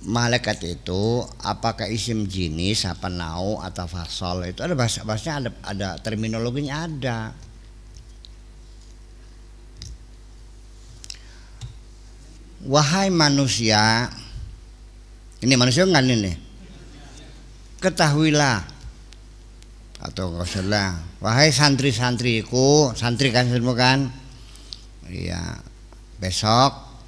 malaikat itu apakah isim jinis apa nau atau fasol itu ada bahasanya ada terminologinya ada. Wahai manusia, ini manusia enggak ini? Ketahuilah atau enggak usah. Wahai santri-santriku, santri kan semua kan? Iya. Besok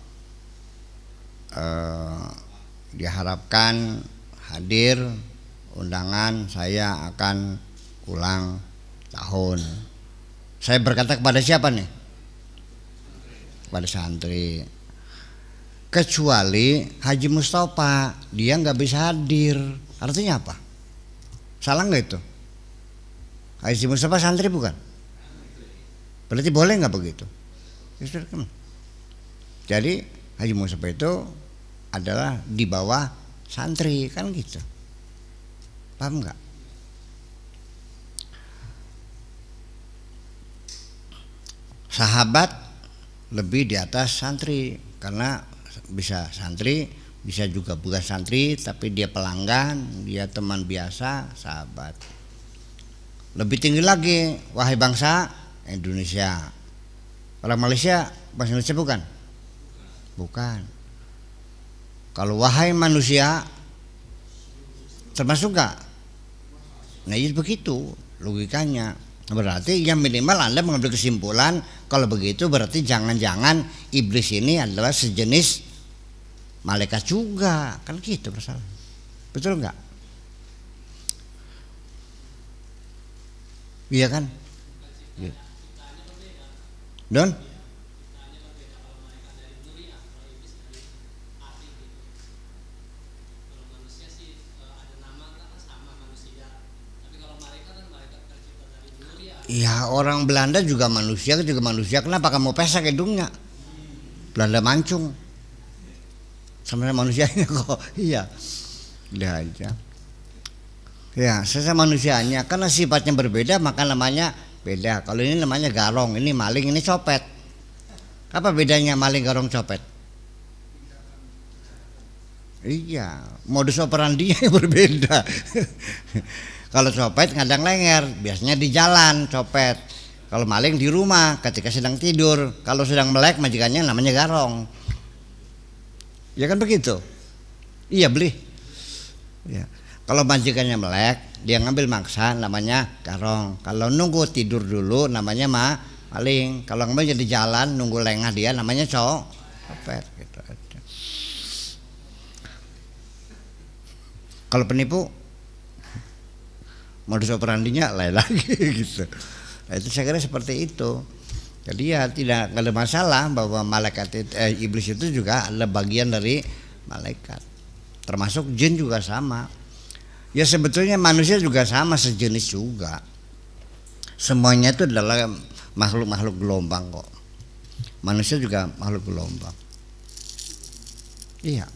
diharapkan hadir undangan, saya akan ulang tahun. Saya berkata kepada siapa nih? Kepada santri. Kecuali Haji Mustafa, dia nggak bisa hadir. Artinya apa? Salah nggak itu? Haji Mustafa santri bukan? Berarti boleh nggak begitu? Jadi Haji Mustafa itu adalah di bawah santri kan gitu. Paham nggak? Sahabat lebih di atas santri karena bisa santri, bisa juga bukan santri tapi dia pelanggan, dia teman biasa, sahabat. Lebih tinggi lagi, wahai bangsa Indonesia. Orang Malaysia, bangsa Indonesia bukan? Bukan. Kalau wahai manusia termasuk gak? Nah itu begitu logikanya. Berarti yang minimal Anda mengambil kesimpulan kalau begitu berarti jangan-jangan iblis ini adalah sejenis malaikat juga, kan gitu persoalan. Betul nggak? Iya kan? Don? Ya orang Belanda juga manusia, kenapa kamu pesek hidungnya? Belanda mancung sebenarnya manusianya kok. Iya, dia aja ya sesama manusianya karena sifatnya berbeda maka namanya beda. Kalau ini namanya garong, ini maling, ini copet. Apa bedanya maling, garong, copet? Iya, modus operandinya berbeda. Kalau copet ngadang lenger, biasanya di jalan copet. Kalau maling di rumah ketika sedang tidur. Kalau sedang melek majikannya namanya garong. Ya kan begitu? Iya beli. Ya. Kalau majikannya melek, dia ngambil maksa namanya garong. Kalau nunggu tidur dulu namanya maling. Kalau ngambil jadi jalan nunggu lengah dia namanya copet gitu aja. Kalau penipu modus operandinya lain lagi gitu. Nah, itu saya kira seperti itu. Jadi ya tidak ada masalah bahwa malaikat iblis itu juga adalah bagian dari malaikat. Termasuk jin juga sama. Ya sebetulnya manusia juga sama, sejenis juga. Semuanya itu adalah makhluk-makhluk gelombang kok. Manusia juga makhluk gelombang. Iya.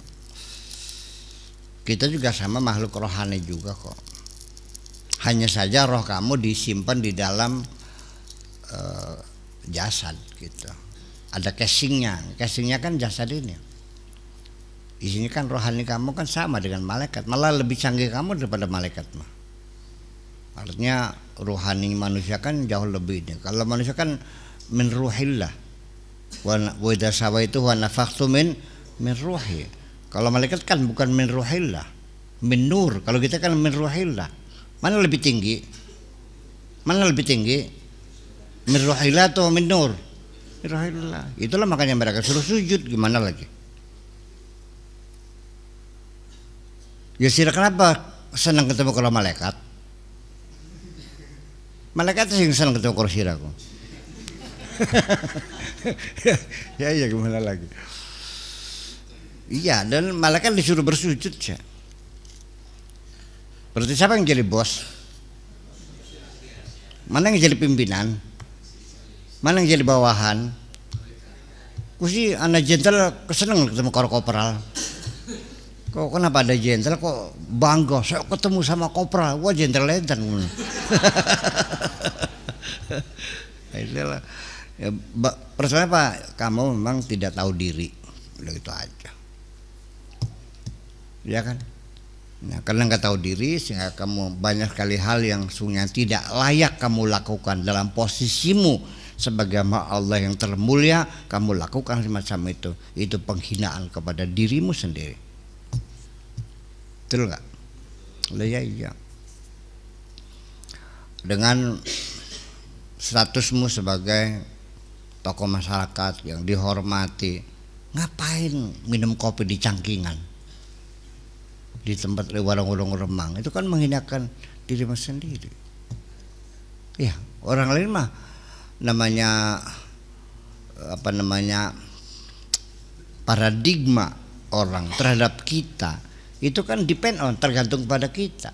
Kita juga sama makhluk rohani juga kok. Hanya saja roh kamu disimpan di dalam jasad gitu. Ada casingnya kan jasad ini. Di sini kan rohani kamu kan sama dengan malaikat, malah lebih canggih kamu daripada malaikat mah. Artinya rohani manusia kan jauh lebih ini. Kalau manusia kan min ruhillah. Wa idza sawaitu wa nafakhtu min ruhi. Kalau malaikat kan bukan min ruhillah, min nur. Kalau kita kan min ruhillah. Mana lebih tinggi? Mana lebih tinggi? Min ruhillah atau min nur? Min ruhillah. Itulah makanya mereka suruh sujud, gimana lagi? Ya sira kenapa senang ketemu kalau malaikat? Malaikat sih senang ketemu kalau siraku. Ya iya gimana lagi? Iya, dan malaikat disuruh bersujud ya. Berarti siapa yang jadi bos? Mana yang jadi pimpinan? Mana yang jadi bawahan? Kusi anak jenderal keseneng ketemu korporal. Kok kenapa ada jenderal kok bangga? Saya ketemu sama kopral, wah jenderal enten. Itulah. Ya, persoalannya Pak, kamu memang tidak tahu diri, udah gitu aja. ya kan? Nah, karena nggak tahu diri sehingga kamu banyak sekali hal yang sungguhnya tidak layak kamu lakukan dalam posisimu sebagai hamba Allah yang termulia, kamu lakukan semacam itu penghinaan kepada dirimu sendiri. Betul nggak? Ya iya. Dengan statusmu sebagai tokoh masyarakat yang dihormati, ngapain minum kopi di cangkingan di tempat warung-warung remang? Itu kan menghinakan dirimu sendiri. Ya, orang lain mah namanya paradigma orang terhadap kita itu kan depend on, tergantung pada kita.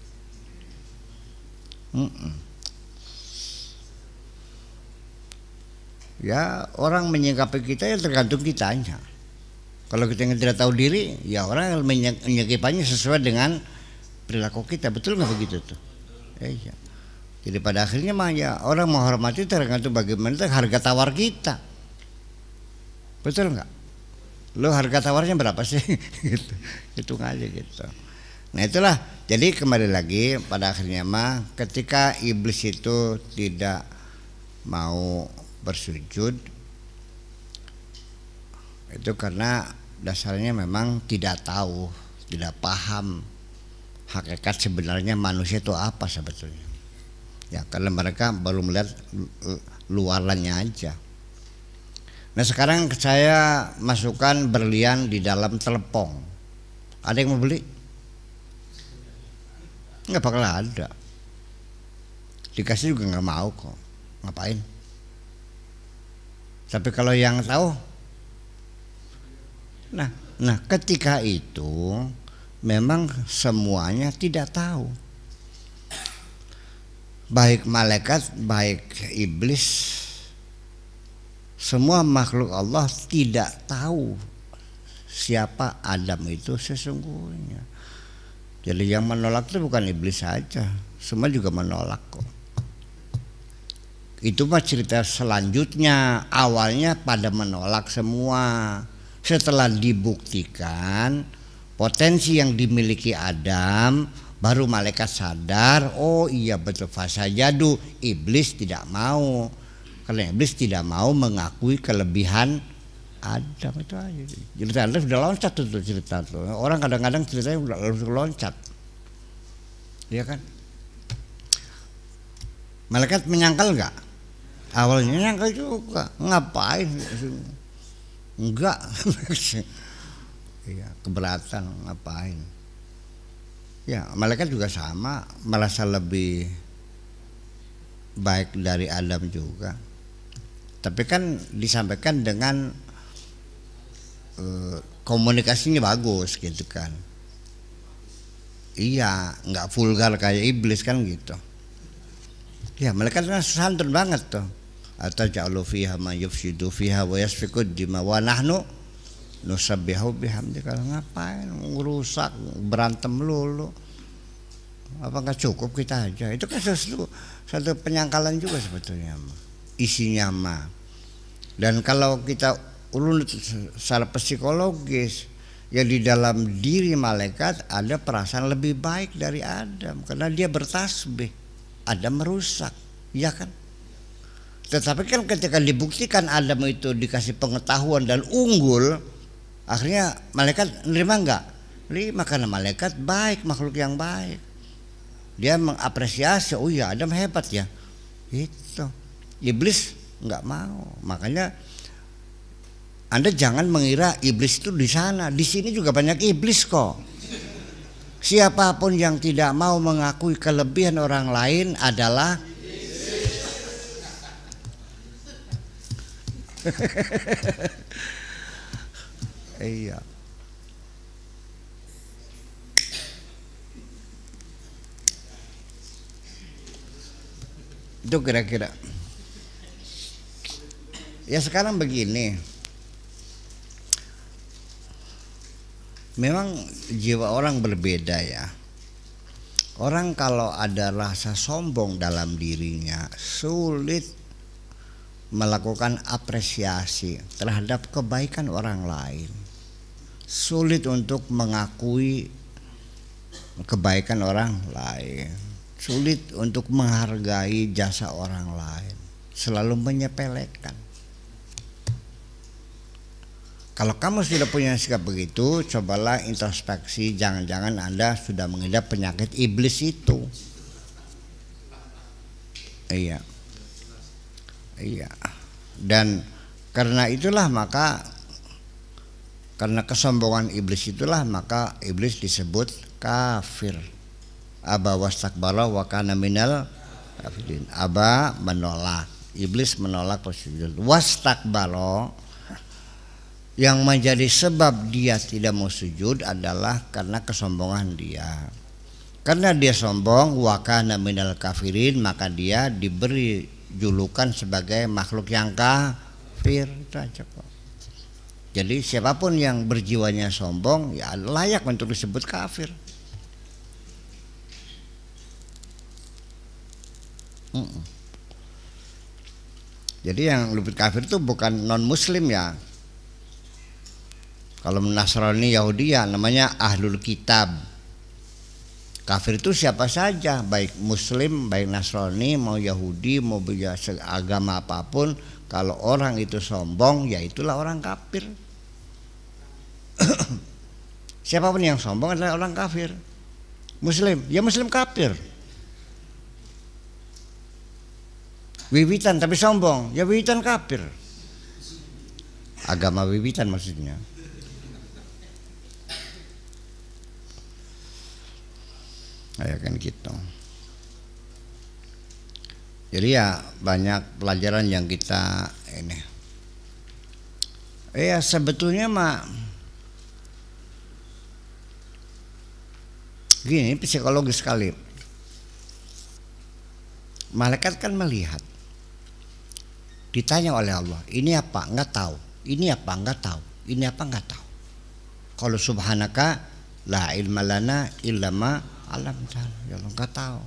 Ya, orang menyikapi kita ya tergantung kitanya. Kalau kita yang tidak tahu diri, ya orang menyikapinya sesuai dengan perilaku kita. Betul nggak begitu tuh? Iya. Jadi pada akhirnya mah ya orang menghormati tergantung bagaimana harga tawar kita. Betul nggak? Lo harga tawarnya berapa sih? Gitu. Hitung aja gitu. Nah itulah. Jadi kembali lagi pada akhirnya mah ketika iblis itu tidak mau bersujud, itu karena dasarnya memang tidak tahu, tidak paham hakikat sebenarnya manusia itu apa sebetulnya. Ya karena mereka baru melihat luarannya aja. Nah sekarang saya masukkan berlian di dalam telepong. Ada yang mau beli? Nggak bakal ada. Dikasih juga nggak mau kok. Ngapain? Tapi kalau yang tahu, nah ketika itu memang semuanya tidak tahu. Baik malaikat, baik iblis, semua makhluk Allah tidak tahu siapa Adam itu sesungguhnya. Jadi yang menolak itu bukan iblis saja, semua juga menolak kok. Itu mah cerita selanjutnya. Awalnya pada menolak semua. Setelah dibuktikan potensi yang dimiliki Adam, baru malaikat sadar, oh iya betul fasajadu, iblis tidak mau. Karena iblis tidak mau mengakui kelebihan Adam itu aja. Cerita Adam sudah loncat tuh cerita tuh. Orang kadang-kadang ceritanya udah loncat. Iya kan? Malaikat menyangkal enggak? Awalnya nyangkal juga. Ngapain? Enggak. Iya, keberatan ngapain? Ya, malaikat juga sama, merasa lebih baik dari Adam juga. Tapi kan disampaikan dengan komunikasinya bagus gitu kan. Iya, nggak vulgar kayak iblis kan gitu. Ya, malaikat kan santun banget tuh. Ataj'alu fiha ma yufsidu fiha wa yasfiku dima wa nahnu nusabbihu bihamdi. Kalau ngapain ngerusak berantem lulu, apa nggak cukup kita aja. Itu kan satu penyangkalan juga sebetulnya isinya mah. Dan kalau kita urut secara psikologis, ya di dalam diri malaikat ada perasaan lebih baik dari Adam karena dia bertasbih. Adam merusak, ya kan? Tetapi kan ketika dibuktikan Adam itu dikasih pengetahuan dan unggul, akhirnya malaikat nerima enggak? Nerima karena malaikat baik, makhluk yang baik. Dia mengapresiasi, oh iya Adam hebat ya. Itu. Iblis enggak mau. Makanya Anda jangan mengira iblis itu di sana. Di sini juga banyak iblis kok. Siapapun yang tidak mau mengakui kelebihan orang lain adalah iya. Itu kira-kira. Ya sekarang begini. Memang jiwa orang berbeda ya. Orang kalau ada rasa sombong dalam dirinya, sulit melakukan apresiasi terhadap kebaikan orang lain. sulit untuk mengakui kebaikan orang lain, sulit untuk menghargai jasa orang lain, selalu menyepelekan. Kalau kamu sudah punya sikap begitu, cobalah introspeksi, jangan-jangan Anda sudah mengidap penyakit iblis itu. Iya. Iya. Dan karena itulah maka, karena kesombongan iblis itulah maka iblis disebut kafir. Aba wastakbara wa kana minal kafirin. Aba menolak, iblis menolak sujud. Wastakbara, yang menjadi sebab dia tidak mau sujud adalah karena kesombongan dia. Karena dia sombong, wa kana minal kafirin, maka dia diberi julukan sebagai makhluk yang kafir. Itu aja kok. Jadi siapapun yang berjiwanya sombong ya layak untuk disebut kafir. Jadi yang lebih kafir itu bukan non muslim ya. Kalau Nasrani Yahudi ya namanya ahlul kitab. Kafir itu siapa saja, baik muslim, baik Nasrani, mau Yahudi, mau agama apapun, kalau orang itu sombong ya itulah orang kafir. Siapapun yang sombong adalah orang kafir. Muslim, ya muslim kafir. Wiwitan tapi sombong, ya wiwitan kafir. Agama wiwitan maksudnya. Ya kan gitu. Jadi ya banyak pelajaran yang kita ini. Ya sebetulnya mah gini, psikologis sekali. Malaikat kan melihat, ditanya oleh Allah, ini apa? Enggak tahu. Ini apa? Enggak tahu. Ini apa? Enggak tahu. Kalau subhanaka la ilma lana illa ma alam ya Allah enggak tahu.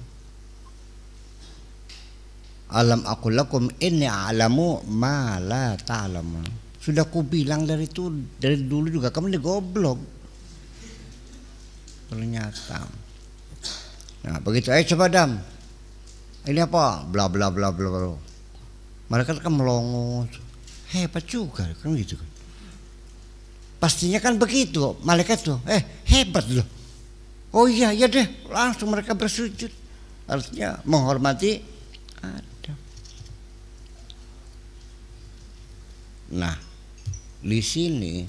Alam aqul lakum inni a'lamu ma la ta'lamun. Sudah ku bilang dari dulu juga kamu ini goblok. Ternyata. Nah, begitu ayo coba Dam. Ini apa? Bla bla bla bla bla. Mereka kan melongo. Hebat juga kan gitu kan. Pastinya kan begitu, malaikat tuh. Hebat loh. Oh iya, ya deh, langsung mereka bersujud. Artinya menghormati Adam. Nah, di sini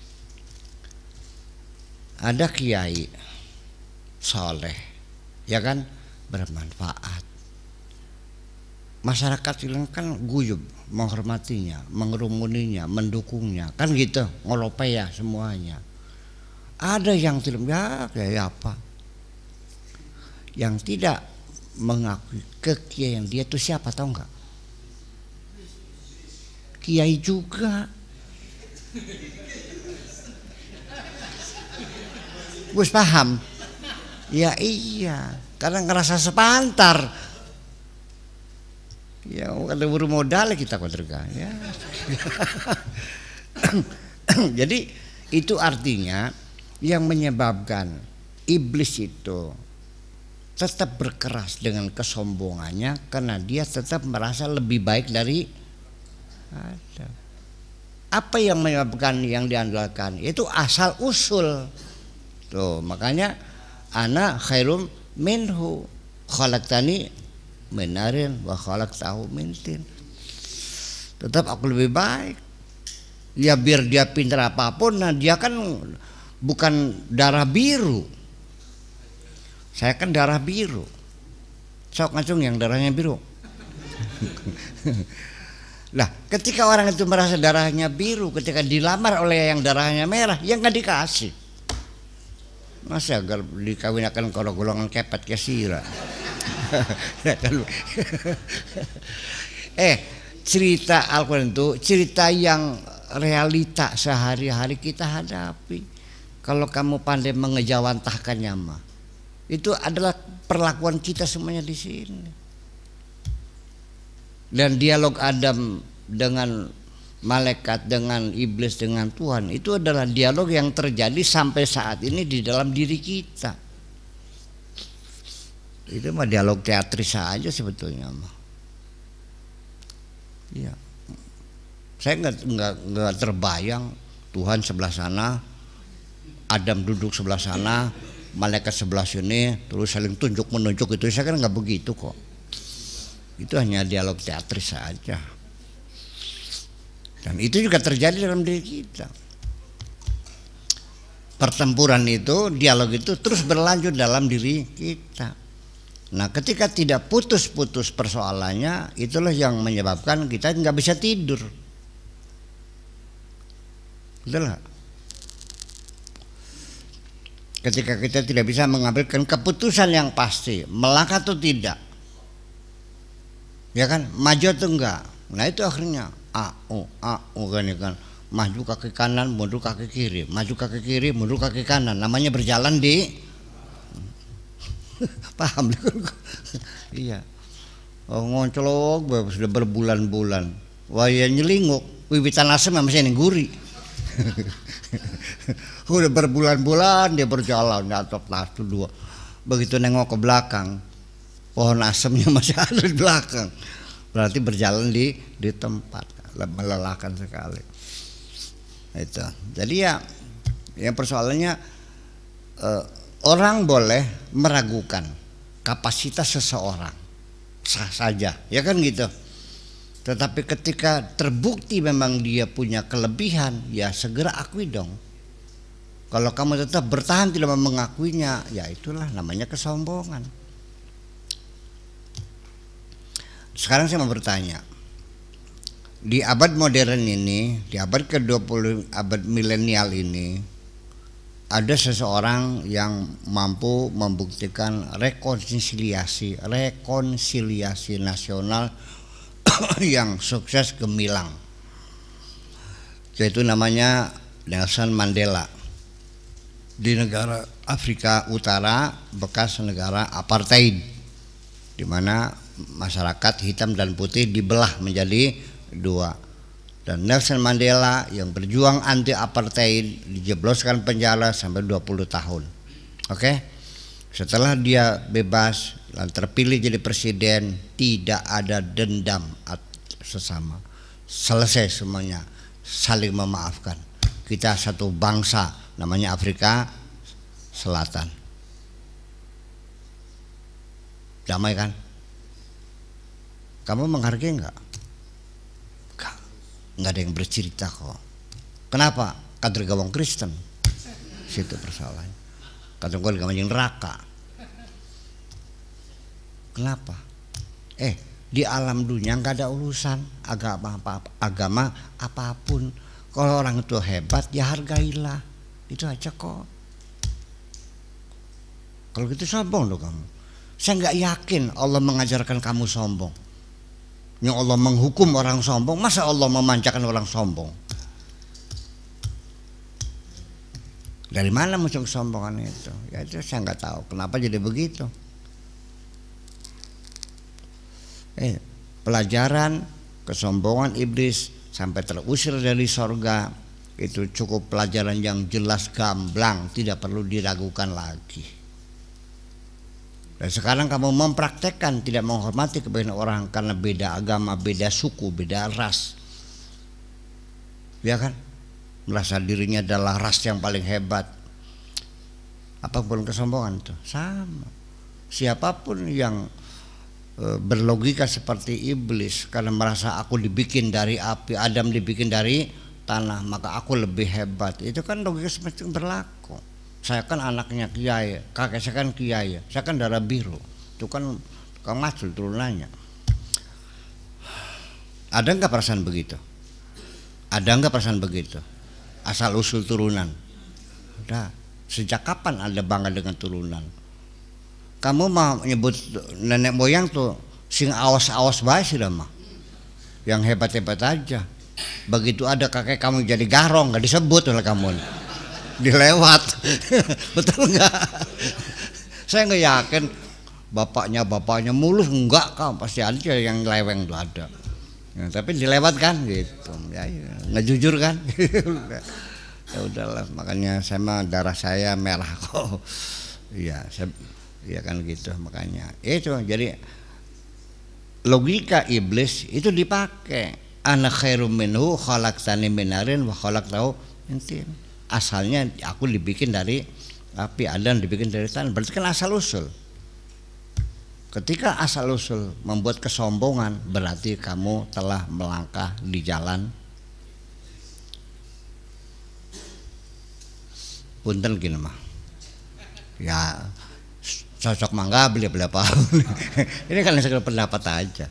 ada kiai soleh, ya kan, bermanfaat. Masyarakat bilang kan guyub, menghormatinya, mengerumuninya, mendukungnya, kan gitu, ngolopay ya semuanya. Ada yang tidak, ya kayak apa? Yang tidak mengakui kekiaian dia itu siapa, tahu nggak? Kiai juga. Gus paham? Ya iya, karena ngerasa sepantar. Ya ada bermodal kita kontrika. Ya. Jadi itu artinya yang menyebabkan iblis itu tetap berkeras dengan kesombongannya karena dia tetap merasa lebih baik dari Adam. Apa yang menyebabkan yang diandalkan itu asal usul. Tuh, makanya ana khairum minhu khalaqtani min narin wa khalaqtahu min tin. Tetap aku lebih baik. Ya biar dia pintar apapun, nah dia kan bukan darah biru. Saya kan darah biru. Sok ngacung yang darahnya biru. Lah, ketika orang itu merasa darahnya biru, ketika dilamar oleh yang darahnya merah, yang nggak dikasih. Masa agar dikawinkan kalau golongan kepet ke sira. Cerita Al-Quran itu cerita yang realita sehari-hari kita hadapi. Kalau kamu pandai mengejawantahkannya mah, itu adalah perlakuan kita semuanya di sini. Dan dialog Adam dengan malaikat dengan iblis dengan Tuhan, itu adalah dialog yang terjadi sampai saat ini di dalam diri kita. Itu mah dialog teatris saja sebetulnya mah. Iya. Saya nggak terbayang Tuhan sebelah sana, Adam duduk sebelah sana, malaikat sebelah sini, terus saling tunjuk menunjuk, itu saya kan nggak begitu kok. Itu hanya dialog teatris saja. Dan itu juga terjadi dalam diri kita. Pertempuran itu, dialog itu terus berlanjut dalam diri kita. Nah, ketika tidak putus-putus persoalannya, itulah yang menyebabkan kita nggak bisa tidur. Betul nggak? Ketika kita tidak bisa mengambilkan keputusan yang pasti, melangkah atau tidak, ya kan, maju atau enggak. Nah itu akhirnya kan, maju kaki kanan, mundur kaki kiri, maju kaki kiri, mundur kaki kanan. Namanya berjalan di paham? Iya. Oh, ngoncolok sudah berbulan-bulan. Wah ya nyelinguk, wiwitan asem masih nengguri. Udah berbulan-bulan dia berjalan di atas lastu dua. Begitu nengok ke belakang, pohon asemnya masih ada di belakang. Berarti berjalan di tempat, melelahkan sekali. Itu. Jadi ya persoalannya orang boleh meragukan kapasitas seseorang, sah saja, ya kan gitu. Tetapi ketika terbukti memang dia punya kelebihan, ya segera akui dong. Kalau kamu tetap bertahan tidak mengakuinya, ya itulah namanya kesombongan. Sekarang saya mau bertanya, di abad modern ini, di abad ke-20, abad milenial ini, ada seseorang yang mampu membuktikan rekonsiliasi nasional yang sukses gemilang, yaitu namanya Nelson Mandela. Di negara Afrika Utara, bekas negara apartheid, di mana masyarakat hitam dan putih dibelah menjadi dua. Dan Nelson Mandela yang berjuang anti apartheid dijebloskan penjara sampai 20 tahun. Oke? Setelah dia bebas dan terpilih jadi presiden, tidak ada dendam sesama. Selesai semuanya, saling memaafkan. Kita satu bangsa, namanya Afrika Selatan. Damai kan? Kamu menghargai enggak? Enggak ada yang bercerita kok. Kenapa? Kader gawang Kristen. Situ persoalannya. Kader gawang neraka. Kenapa? Di alam dunia enggak ada urusan agama apapun. Kalau orang itu hebat, ya hargailah. Itu aja kok. Kalau gitu sombong loh kamu. Saya enggak yakin Allah mengajarkan kamu sombong. Yang Allah menghukum orang sombong, masa Allah memanjakan orang sombong? Dari mana muncul kesombongan itu? Ya itu saya nggak tahu. Kenapa jadi begitu? Pelajaran kesombongan iblis sampai terusir dari sorga itu cukup pelajaran yang jelas gamblang, tidak perlu diragukan lagi. Dan sekarang kamu mempraktekkan tidak menghormati kebanyakan orang karena beda agama, beda suku, beda ras. Ya kan? Merasa dirinya adalah ras yang paling hebat. Apapun kesombongan itu sama. Siapapun yang berlogika seperti iblis karena merasa aku dibikin dari api, Adam dibikin dari tanah, maka aku lebih hebat. Itu kan logika seperti itu berlaku. Saya kan anaknya kiai, kakek saya kan kiai, saya kan darah biru. Itu kan tukang macul turunannya. Ada enggak perasaan begitu? Ada enggak perasaan begitu? Asal usul turunan. Udah. Sejak kapan Anda bangga dengan turunan? Kamu mau nyebut nenek moyang tuh sing awas-awas bae sih mah. Yang hebat-hebat aja. Begitu ada kakek kamu jadi garong enggak disebut oleh kamu. Dilewat. Betul enggak? Saya nggak yakin bapaknya mulus enggak, kan pasti ada yang leweng tuh ada. Ya, tapi dilewatkan gitu. Ya, ya nggak jujur kan. Ya udahlah, makanya saya mah darah saya merah kok. Iya, saya ya kan gitu makanya. Itu jadi logika iblis itu dipakai. Ana khairum minhu khalaqtani min narin wa khalaqtahu min tin. Asalnya aku dibikin dari api, Adam dibikin dari tanah. Berarti kan asal usul. Ketika asal usul membuat kesombongan, berarti kamu telah melangkah di jalan punten gini mah. Ya cocok mangga beli apa. Ini kan sekedar pendapat aja.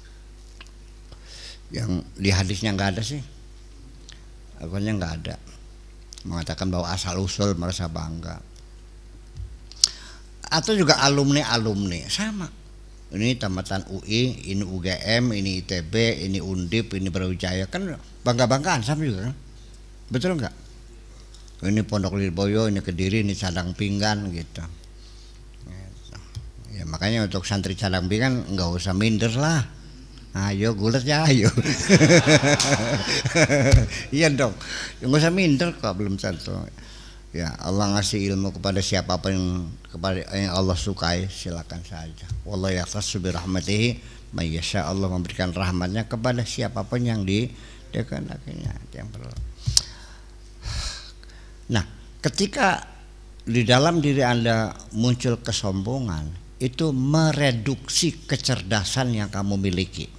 Yang di hadisnya nggak ada sih. Akhirnya nggak ada mengatakan bahwa asal usul merasa bangga. Atau juga alumni sama. Ini tamatan UI, ini UGM, ini ITB, ini Undip, ini Brawijaya, kan bangga-banggaan sama juga kan? Betul nggak? Ini Pondok Lirboyo, ini Kediri, ini Cadang Pinggan gitu. Ya makanya untuk santri Cadang Pinggan nggak usah minder lah. Ayo gulat ya ayo. Iya dong, nggak usah minder kok, belum tentu. Ya Allah ngasih ilmu kepada siapapun yang Allah sukai, silakan saja. Wallahu yaqtasu bi rahmatihi may yasha. Allah memberikan rahmatnya kepada siapapun yang dikehendakinya. Yang perlu. Nah, ketika di dalam diri Anda muncul kesombongan, itu mereduksi kecerdasan yang kamu miliki.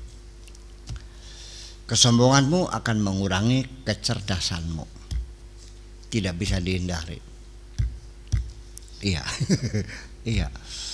Kesombonganmu akan mengurangi kecerdasanmu. Tidak bisa dihindari. Iya. Iya.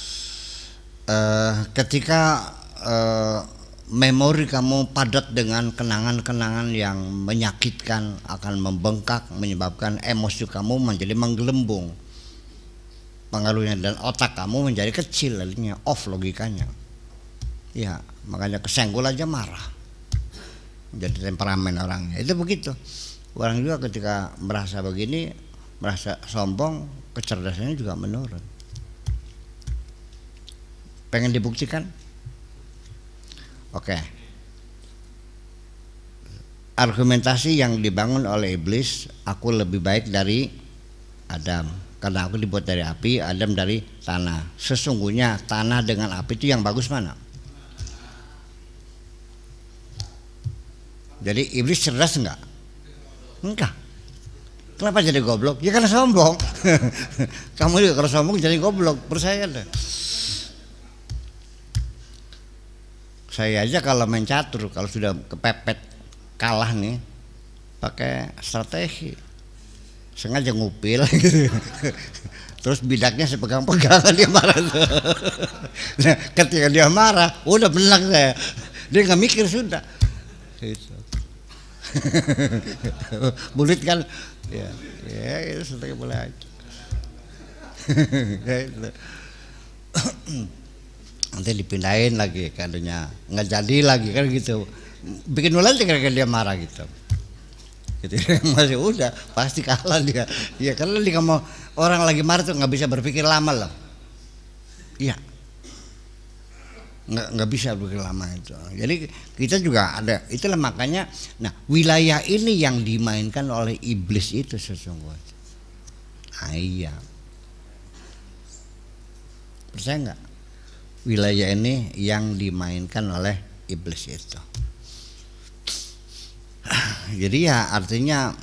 Ketika memori kamu padat dengan kenangan-kenangan yang menyakitkan, akan membengkak, menyebabkan emosi kamu menjadi menggelembung pengaruhnya, dan otak kamu menjadi kecil, lalunya off logikanya. Ya, makanya kesenggol aja marah, jadi temperamen orangnya. Itu begitu. Orang juga ketika merasa begini, merasa sombong, kecerdasannya juga menurun. Pengen dibuktikan? Oke. Argumentasi yang dibangun oleh iblis, aku lebih baik dari Adam karena aku dibuat dari api, Adam dari tanah. Sesungguhnya tanah dengan api itu yang bagus mana? Jadi iblis cerdas enggak? Enggak. Kenapa jadi goblok? Ya karena sombong. Kamu juga kalau sombong jadi goblok, percaya deh. Saya aja kalau main catur, kalau sudah kepepet kalah nih, pakai strategi, sengaja ngupil gitu. Terus bidaknya saya pegang-pegang, dia marah. Nah, ketika dia marah, udah belang saya, dia nggak mikir sudah. Gitu. Bulit kan? Ya itu seperti boleh aja. Nanti dipindahin lagi kadonya, nggak jadi lagi kan gitu. Bikin ulang aja kira-kira dia marah gitu. Gitu masih udah pasti kalah dia. Ya karena dia mau orang lagi marah tuh nggak bisa berpikir lama loh. Iya. Nggak bisa berpikir lama itu. Jadi kita juga ada, itulah makanya. Nah wilayah ini yang dimainkan oleh iblis itu sesungguhnya. Iya. Percaya nggak? Wilayah ini yang dimainkan oleh iblis itu. Jadi ya artinya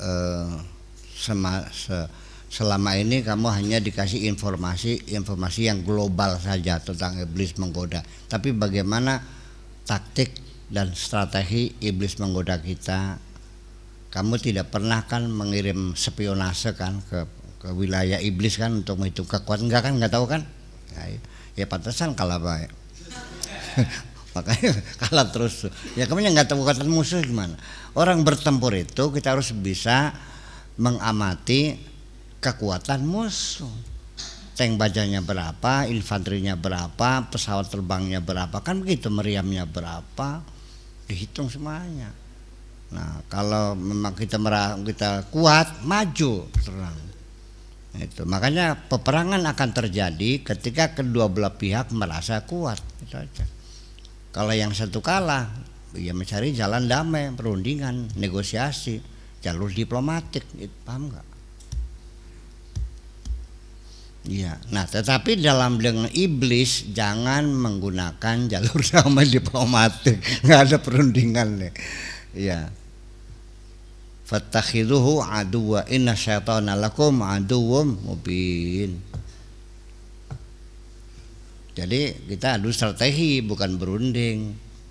selama ini kamu hanya dikasih informasi yang global saja tentang iblis menggoda. Tapi bagaimana taktik dan strategi iblis menggoda kita? Kamu tidak pernah kan mengirim spionase kan ke wilayah iblis kan untuk menghitung kekuatan, enggak kan, nggak tahu kan? Ya pantesan kalah baik. Makanya kalah terus. Ya kamu yang nggak tahu kekuatan musuh gimana? Orang bertempur itu kita harus bisa mengamati kekuatan musuh. Tank bajanya berapa, infanterinya berapa, pesawat terbangnya berapa, kan begitu, meriamnya berapa, dihitung semuanya. Nah kalau memang kita kuat, maju terang. Itu makanya peperangan akan terjadi ketika kedua belah pihak merasa kuat. Itu aja. Kalau yang satu kalah, ya mencari jalan damai, perundingan, negosiasi, jalur diplomatik, paham nggak? Iya. Nah, tetapi dalam dengan iblis jangan menggunakan jalur damai diplomatik, nggak ada perundingan nih. Iya. Fattakhiduhu aduwwa inna syaitana lakum aduwwum mubin. Jadi kita adu strategi bukan berunding.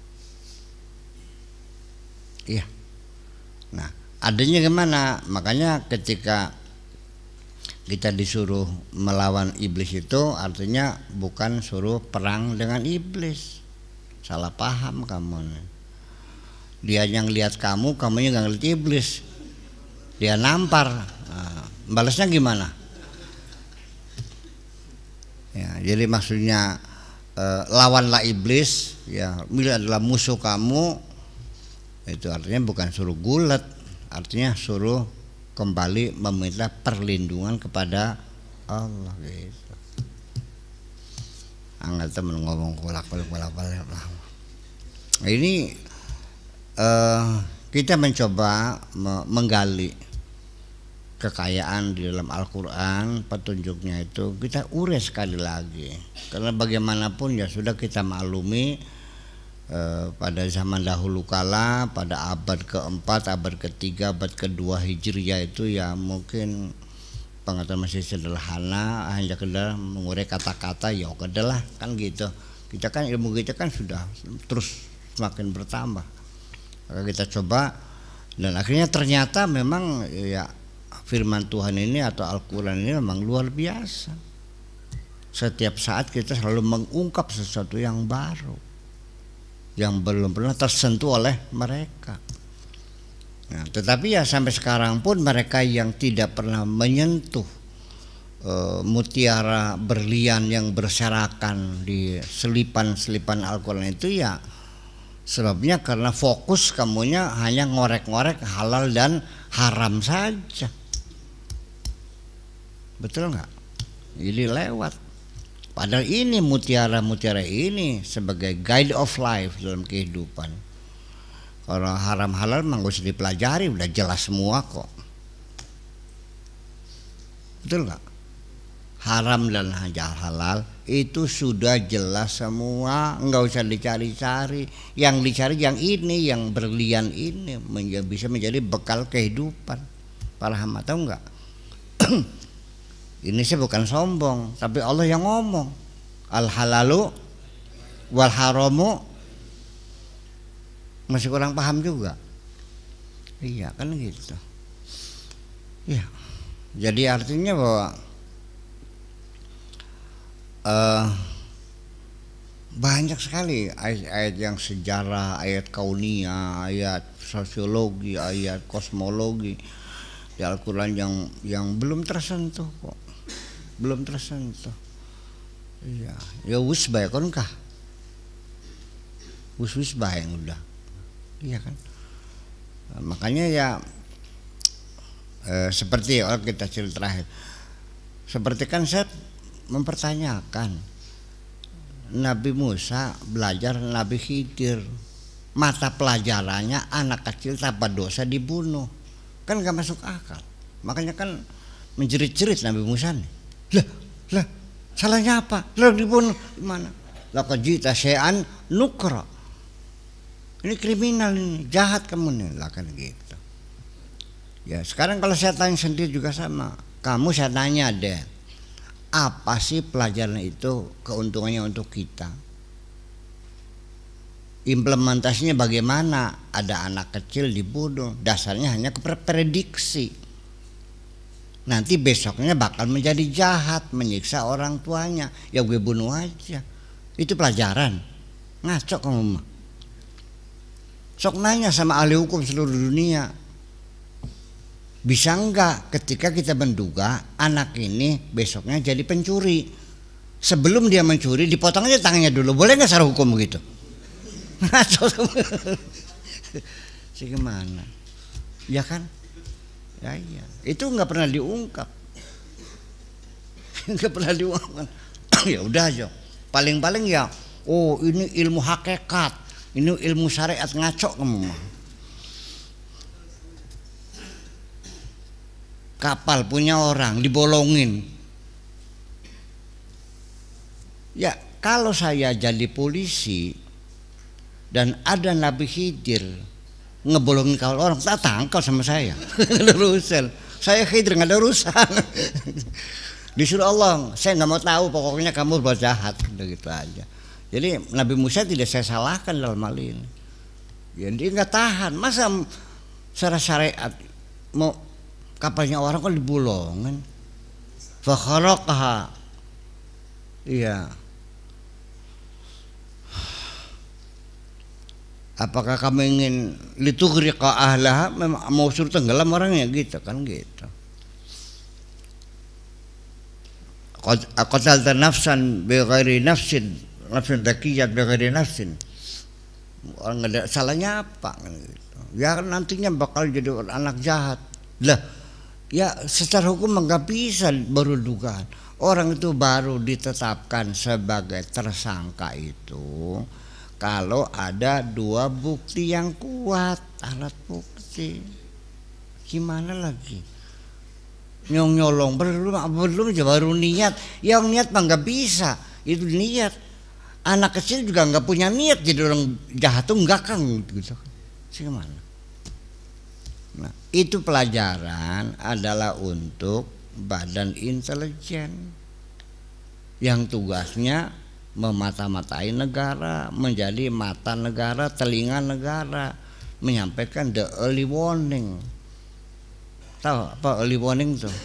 Iya. Nah, adanya gimana? Makanya ketika kita disuruh melawan iblis itu artinya bukan suruh perang dengan iblis. Salah paham kamu. Dia yang lihat kamu, kamunya nggak ngeliat iblis. Dia nampar. Nah, balasnya gimana? Ya, jadi maksudnya lawanlah iblis. Ya, bila adalah musuh kamu, itu artinya bukan suruh gulat, artinya suruh kembali meminta perlindungan kepada Allah gitu. Angkat temen ngomong kolak-kolak. Ini kita mencoba menggali kekayaan di dalam Al-Quran, petunjuknya itu kita urai sekali lagi, karena bagaimanapun ya sudah kita maklumi pada zaman dahulu kala, pada abad keempat, abad ketiga, abad kedua Hijriah itu ya mungkin pengetahuan masih sederhana, hanya sekedar mengurai kata-kata, ya adalah kan gitu. Kita kan ilmu kita kan sudah terus semakin bertambah, maka kita coba dan akhirnya ternyata memang ya firman Tuhan ini atau Al-Quran ini memang luar biasa. Setiap saat kita selalu mengungkap sesuatu yang baru, yang belum pernah tersentuh oleh mereka. Nah, tetapi ya sampai sekarang pun mereka yang tidak pernah menyentuh mutiara berlian yang berserakan di selipan-selipan Al-Quran itu ya sebabnya karena fokus kamunya hanya ngorek-ngorek halal dan haram saja. Betul nggak? Jadi lewat. Padahal ini mutiara-mutiara ini sebagai guide of life dalam kehidupan. Kalau haram halal memang harus dipelajari, udah jelas semua kok. Betul nggak? Haram dan halal itu sudah jelas semua, nggak usah dicari-cari. Yang dicari yang ini, yang berlian ini bisa menjadi bekal kehidupan. Paham atau enggak? Ini sih bukan sombong, tapi Allah yang ngomong. Al halalu wal haramu. Masih kurang paham juga. Iya kan gitu. Iya. Jadi artinya bahwa banyak sekali ayat-ayat yang sejarah, ayat kauniyah, ayat sosiologi, ayat kosmologi di Al-Quran yang belum tersentuh kok, belum tersentuh. Iya, ya wis bae kon kah? Wis bae yang udah, iya kan? Nah, makanya ya seperti orang kita cerita terakhir, seperti kan saya mempertanyakan Nabi Musa belajar Nabi Khidir, mata pelajarannya anak kecil tanpa dosa dibunuh, kan gak masuk akal. Makanya kan menjerit-jerit Nabi Musa nih, lah salahnya apa? Lah dibunuh gimana? Laqad ji'ta syai'an nukra. Ini kriminal ini, jahat kamu nih, lah kan gitu. Ya sekarang kalau saya tanya sendiri juga sama kamu, saya tanya deh, apa sih pelajaran itu keuntungannya untuk kita? Implementasinya bagaimana? Ada anak kecil dibunuh, dasarnya hanya prediksi. Nanti besoknya bakal menjadi jahat, menyiksa orang tuanya, ya gue bunuh aja. Itu pelajaran. Ngaco kamu mah. Sok nanya sama ahli hukum seluruh dunia, bisa enggak ketika kita menduga anak ini besoknya jadi pencuri, sebelum dia mencuri dipotong aja tangannya dulu, boleh nggak secara hukum begitu? Ngaco sih gimana? Ya kan? Ya iya. Itu nggak pernah diungkap, nggak pernah diungkap. Ya udah aja. Paling-paling ya, oh ini ilmu hakikat, Ini ilmu syariat ngaco kamu. Kapal punya orang dibolongin. Ya kalau saya jadi polisi dan ada Nabi Khidir ngebolongin kapal orang, tak tangkap sama saya. Nggak ada urusan. Saya Khidir nggak ada urusan. Disuruh Allah, saya nggak mau tahu, pokoknya kamu berbuat jahat, udah gitu aja. Jadi Nabi Musa tidak saya salahkan dalam hal ini. Ya, dia nggak tahan, masa secara syariat mau kapalnya orang kan dibolongin. Fakharaqaha. Iya. Apakah kamu ingin litughriqa ahlaha, memang mau suruh tenggelam orangnya gitu kan gitu. Qatalta nafsan bighairi nafsin, nafsin zakiyat bighairi nafsin. Orang nggak ada salahnya apa gitu. Ya nantinya bakal jadi anak jahat. Lah, ya secara hukum nggak bisa baru dugaan. Orang itu baru ditetapkan sebagai tersangka itu kalau ada dua bukti yang kuat, alat bukti. Gimana lagi? Nyolong belum aja baru niat. Yang niat mah nggak bisa, itu niat. Anak kecil juga nggak punya niat jadi orang jahat tuh nggak kan gitu. Gimana? Nah, itu pelajaran adalah untuk badan intelijen yang tugasnya memata-matai negara, menjadi mata negara, telinga negara, menyampaikan the early warning. Tahu apa early warning tuh?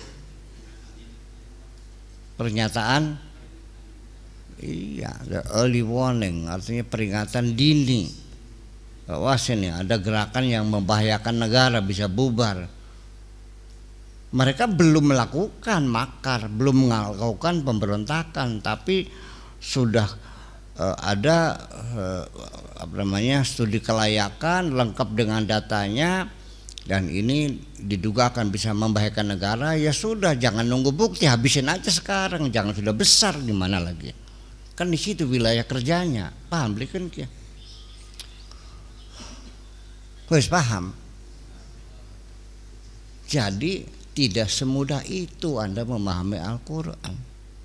Pernyataan, iya, the early warning artinya peringatan dini. Wah sini ada gerakan yang membahayakan negara, bisa bubar. Mereka belum melakukan makar, belum melakukan pemberontakan, tapi sudah ada apa namanya studi kelayakan lengkap dengan datanya, dan ini diduga akan bisa membahayakan negara. Ya sudah, jangan nunggu bukti, habisin aja sekarang, jangan sudah besar gimana lagi. Kan di situ wilayah kerjanya, paham beli kan kia? Wes paham. Jadi tidak semudah itu Anda memahami Al-Quran.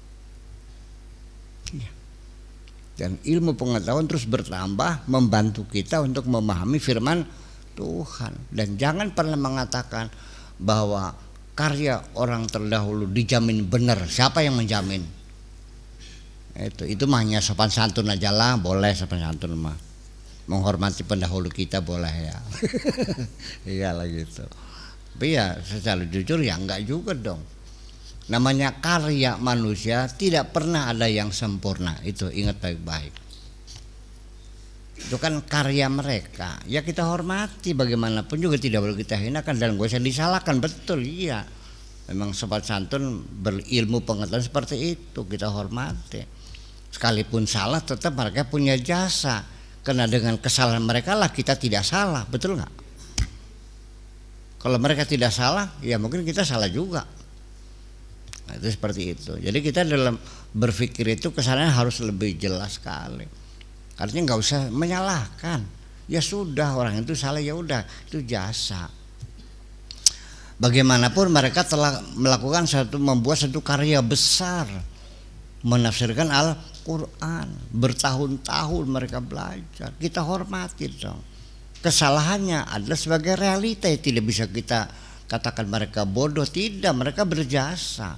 Ya. Dan ilmu pengetahuan terus bertambah, membantu kita untuk memahami firman Tuhan. Dan jangan pernah mengatakan bahwa karya orang terdahulu dijamin benar. Siapa yang menjamin? Itu mah hanya sopan santun aja lah, boleh sopan santun mah. Menghormati pendahulu kita boleh ya. Iyalah gitu. Tapi ya secara jujur ya enggak juga dong. Namanya karya manusia tidak pernah ada yang sempurna. Itu ingat baik-baik. Itu kan karya mereka. Ya kita hormati, bagaimanapun juga tidak boleh kita hinakan dan gak usah disalahkan. Betul, iya. Memang sopan santun berilmu pengetahuan seperti itu, kita hormati. Sekalipun salah tetap mereka punya jasa. Karena dengan kesalahan mereka lah kita tidak salah, betul nggak? Kalau mereka tidak salah, ya mungkin kita salah juga. Nah, itu seperti itu. Jadi kita dalam berpikir itu kesalahan harus lebih jelas sekali. Artinya nggak usah menyalahkan. Ya sudah, orang itu salah, ya udah, itu jasa. Bagaimanapun mereka telah melakukan membuat satu karya besar, menafsirkan Al-Quran. Bertahun-tahun mereka belajar, kita hormati dong. Kesalahannya adalah sebagai realita, tidak bisa kita katakan mereka bodoh, tidak, mereka berjasa.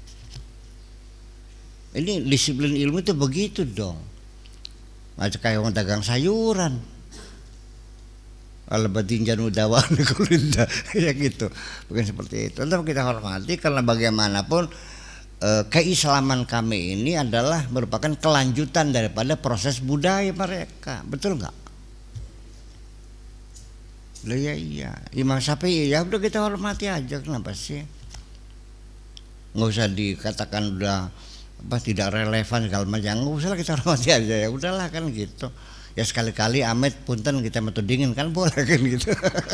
Ini disiplin ilmu itu begitu dong. Macam kayak orang dagang sayuran, al-badin janu dawan kulinda, ya gitu, bukan seperti itu. Tetap kita hormati karena bagaimanapun keislaman kami ini adalah merupakan kelanjutan daripada proses budaya mereka, betul nggak? Loh ya iya, Imam Syafi'i ya udah kita hormati aja, kenapa sih? Nggak usah dikatakan udah apa tidak relevan segala macam, nggak usah lah, kita hormati aja ya udahlah kan gitu. Ya sekali-kali amit punten kita metu dingin kan boleh kan gitu.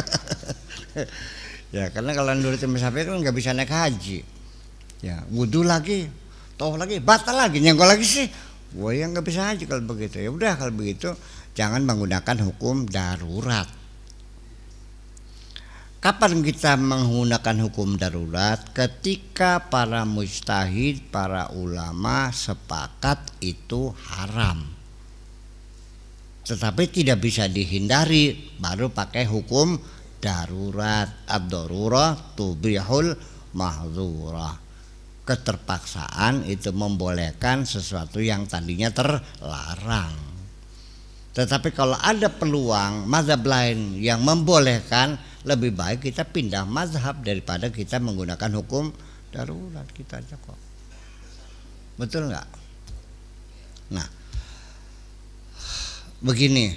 Ya karena kalau menurut Imam Syafi'i kan nggak bisa naik haji. Ya wudhu lagi, tawaf lagi, batal lagi, nyenggol lagi sih. Wah ya nggak bisa aja kalau begitu. Ya udah kalau begitu jangan menggunakan hukum darurat. Kapan kita menggunakan hukum darurat? Ketika para mujtahid, para ulama sepakat itu haram. Tetapi tidak bisa dihindari, baru pakai hukum darurat. Ad-darurah tubihul mahdzurah. Keterpaksaan itu membolehkan sesuatu yang tadinya terlarang. Tetapi kalau ada peluang mazhab lain yang membolehkan, lebih baik kita pindah mazhab daripada kita menggunakan hukum darurat. Kita aja kok. Betul nggak? Nah, begini.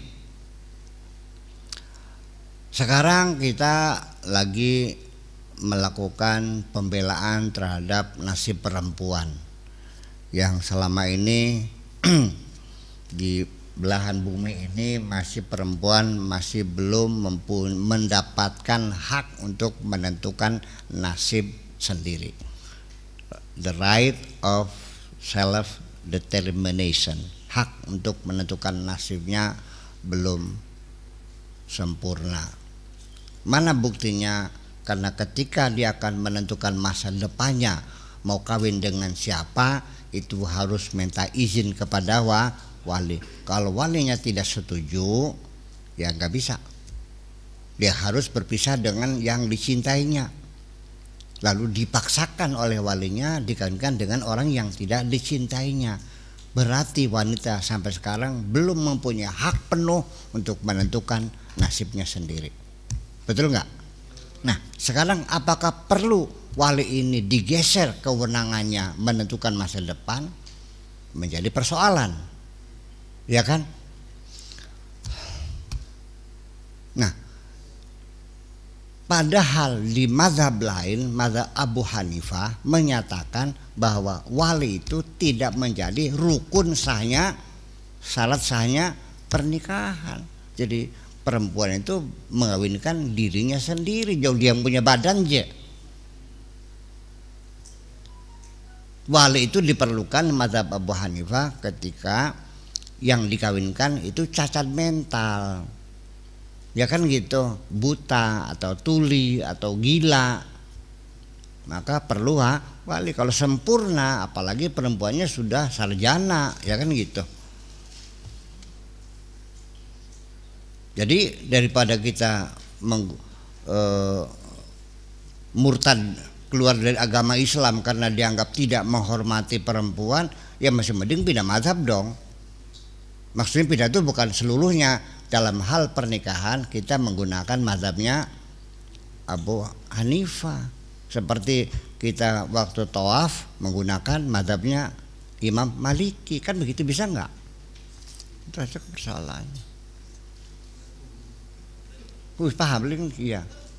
Sekarang kita lagi melakukan pembelaan terhadap nasib perempuan yang selama ini di belahan bumi ini masih perempuan masih belum mendapatkan hak untuk menentukan nasib sendiri. The right of self determination, hak untuk menentukan nasibnya belum sempurna. Mana buktinya? Karena ketika dia akan menentukan masa depannya mau kawin dengan siapa, itu harus minta izin kepada wali. Kalau walinya tidak setuju, ya nggak bisa. Dia harus berpisah dengan yang dicintainya. Lalu dipaksakan oleh walinya dikawinkan dengan orang yang tidak dicintainya. Berarti wanita sampai sekarang belum mempunyai hak penuh untuk menentukan nasibnya sendiri. Betul nggak? Nah, sekarang apakah perlu wali ini digeser kewenangannya menentukan masa depan? Menjadi persoalan. Ya kan? Nah, padahal di mazhab lain, mazhab Abu Hanifah menyatakan bahwa wali itu tidak menjadi rukun sahnya, syarat sahnya pernikahan. Jadi perempuan itu mengawinkan dirinya sendiri, jauh dia yang punya badan aja. Wali itu diperlukan mazhab Abu Hanifah ketika yang dikawinkan itu cacat mental, ya kan gitu, buta atau tuli atau gila, maka perlu wali. Kalau sempurna, apalagi perempuannya sudah sarjana, ya kan gitu. Jadi daripada kita murtad keluar dari agama Islam karena dianggap tidak menghormati perempuan, ya masih mending pindah mazhab dong. Maksudnya pindah itu bukan seluruhnya. Dalam hal pernikahan kita menggunakan mazhabnya Abu Hanifah. Seperti kita waktu tawaf menggunakan mazhabnya Imam Maliki, kan begitu, bisa nggak? Itu aja persoalannya. Paham link? Iya.